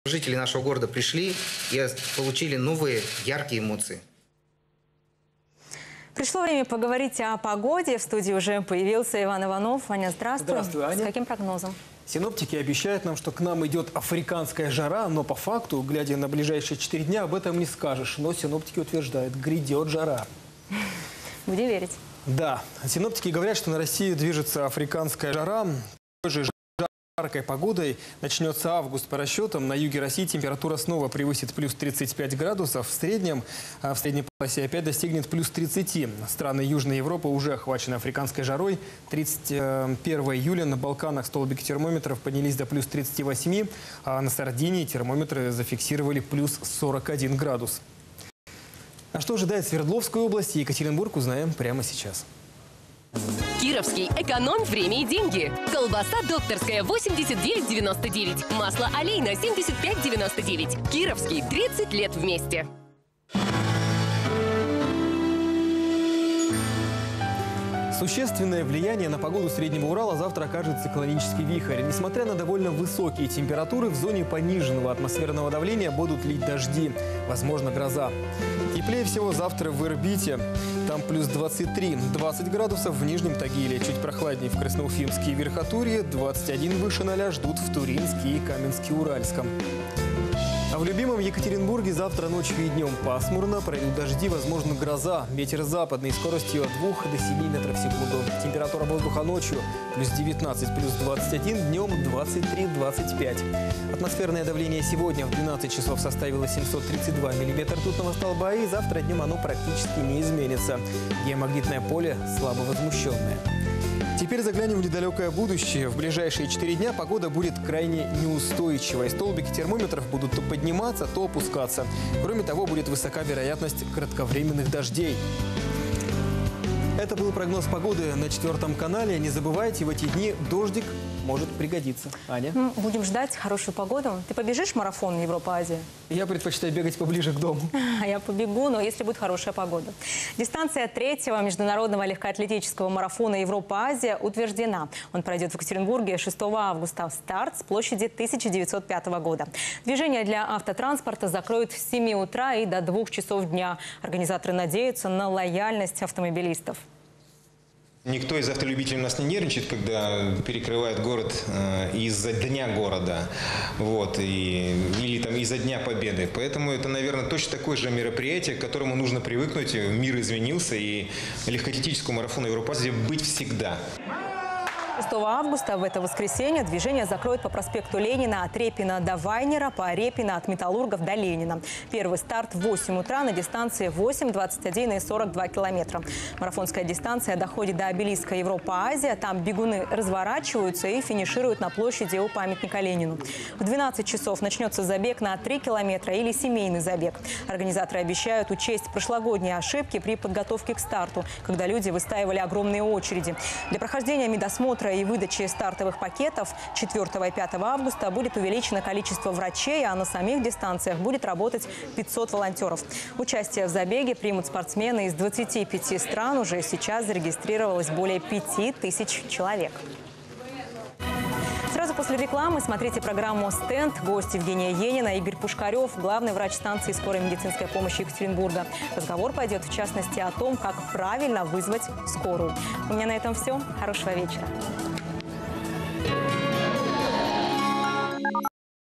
Жители нашего города пришли и получили новые яркие эмоции. Пришло время поговорить о погоде. В студии уже появился Иван Иванов. Аня, здравствуй. Здравствуй, Аня. С каким прогнозом? Синоптики обещают нам, что к нам идет африканская жара, но по факту, глядя на ближайшие 4 дня, об этом не скажешь. Но синоптики утверждают, грядет жара. Будем верить. Да, синоптики говорят, что на Россию движется африканская жара. Такой же жаркой погодой начнется август. По расчетам, на юге России температура снова превысит плюс 35 градусов. В средней полосе опять достигнет плюс 30. Страны Южной Европы уже охвачены африканской жарой. 31 июля на Балканах столбики термометров поднялись до плюс 38, а на Сардинии термометры зафиксировали плюс 41 градус. А что ожидает Свердловскую область и Екатеринбург, узнаем прямо сейчас. Кировский. Экономь время и деньги. Колбаса докторская 89,99. Масло олейна 75,99. Кировский. 30 лет вместе. Существенное влияние на погоду Среднего Урала завтра окажет циклонический вихрь. Несмотря на довольно высокие температуры, в зоне пониженного атмосферного давления будут лить дожди. Возможно, гроза. Теплее всего завтра в Ирбите. Там плюс 23-20 градусов, в Нижнем Тагиле. Чуть прохладнее в Красноуфимске и Верхотурье. 21 выше 0 ждут в Туринске и Каменске-Уральском. А в любимом Екатеринбурге завтра ночью и днем пасмурно, пройдут дожди, возможно, гроза. Ветер западный, скоростью от 2 до 7 метров в секунду. Температура воздуха ночью плюс 19, плюс 21, днем 23-25. Атмосферное давление сегодня в 12 часов составило 732 миллиметра ртутного столба, и завтра днем оно практически не изменится. Геомагнитное поле слабо возмущенное. Теперь заглянем в недалекое будущее. В ближайшие 4 дня погода будет крайне неустойчивой. Столбики термометров будут то подниматься, то опускаться. Кроме того, будет высока вероятность кратковременных дождей. Это был прогноз погоды на 4 канале. Не забывайте, в эти дни дождик может пригодиться. Аня? Будем ждать хорошую погоду. Ты побежишь марафон Европа-Азия? Я предпочитаю бегать поближе к дому. А я побегу, но если будет хорошая погода. Дистанция 3-го международного легкоатлетического марафона Европа-Азия утверждена. Он пройдет в Екатеринбурге 6 августа. Старт с площади 1905 года. Движение для автотранспорта закроют с 7 утра и до 2 часов дня. Организаторы надеются на лояльность автомобилистов. Никто из автолюбителей у нас не нервничает, когда перекрывает город из-за Дня города, или там из-за Дня Победы. Поэтому это, наверное, точно такое же мероприятие, к которому нужно привыкнуть. Мир изменился, и легкоатлетическому марафону Европа-Азия быть всегда. 6 августа, в это воскресенье, движение закроют по проспекту Ленина от Репина до Вайнера, по Репина от Металлургов до Ленина. Первый старт в 8 утра на дистанции 8, 21 и 42 километра. Марафонская дистанция доходит до обелиска Европа-Азия. Там бегуны разворачиваются и финишируют на площади у памятника Ленину. В 12 часов начнется забег на 3 километра или семейный забег. Организаторы обещают учесть прошлогодние ошибки при подготовке к старту, когда люди выстаивали огромные очереди. Для прохождения медосмотра и выдачи стартовых пакетов 4 и 5 августа будет увеличено количество врачей, а на самих дистанциях будет работать 500 волонтеров. Участие в забеге примут спортсмены из 25 стран. Уже сейчас зарегистрировалось более 5000 человек. Сразу после рекламы смотрите программу «Стенд». Гость Евгения Енина, Игорь Пушкарев, главный врач станции скорой медицинской помощи Екатеринбурга. Разговор пойдет, в частности, о том, как правильно вызвать скорую. У меня на этом все. Хорошего вечера.